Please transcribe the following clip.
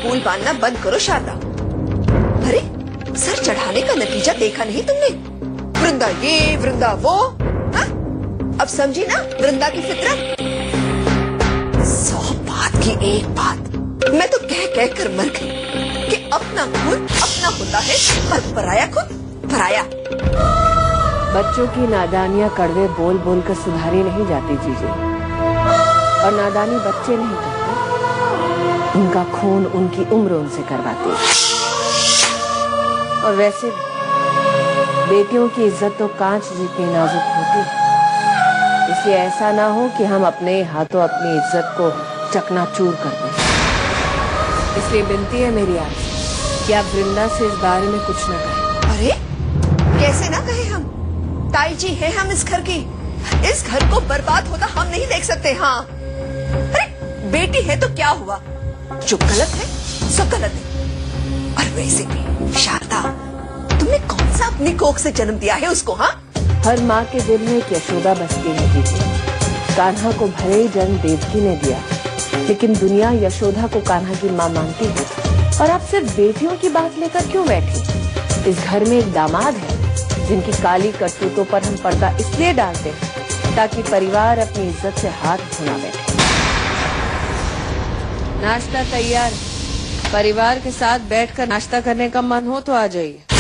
फूल बांधना बंद करो शारदा। अरे सर चढ़ाने का नतीजा देखा नहीं तुमने? वृंदा ये वृंदा वो। हा? अब समझी ना वृंदा की फितरत। 100 बात की एक बात, मैं तो कह कह कर मर गई कि अपना खुद अपना होता है और पराया खुद पराया। बच्चों की नादानियां कड़वे बोल बोल कर सुधारी नहीं जाती जीजी, और नादानी बच्चे नहीं करते, उनका खून उनकी उम्र उनसे करवाती है। और वैसे बेटियों की इज्जत तो कांच जितनी नाजुक होती है, इसलिए ऐसा ना हो कि हम अपने हाथों अपनी इज्जत को चकनाचूर कर दें। इसलिए विनती है मेरी आपसे कि आप वृंदा से इस बारे में कुछ न कहें। अरे कैसे ना कहे हम? ताई जी है हम इस घर की, इस घर को बर्बाद होता हम नहीं देख सकते। हाँ अरे बेटी है तो क्या हुआ, जो गलत है सब गलत है। और वैसे भी शारदा, तुमने कौन सा अपनी कोख से जन्म दिया है उसको? हाँ हर माँ के दिल में एक यशोदा बसती है दीदी। कान्हा को भले ही जन्म देवकी ने दिया, लेकिन दुनिया यशोदा को कान्हा की माँ मानती है। और आप सिर्फ बेटियों की बात लेकर क्यों बैठी? इस घर में एक दामाद है जिनकी काली करतूतों पर हम पर्दा इसलिए डालते हैं ताकि परिवार अपनी इज्जत से हाथ धोना बैठे। नाश्ता तैयार, परिवार के साथ बैठकर नाश्ता करने का मन हो तो आ जाइए।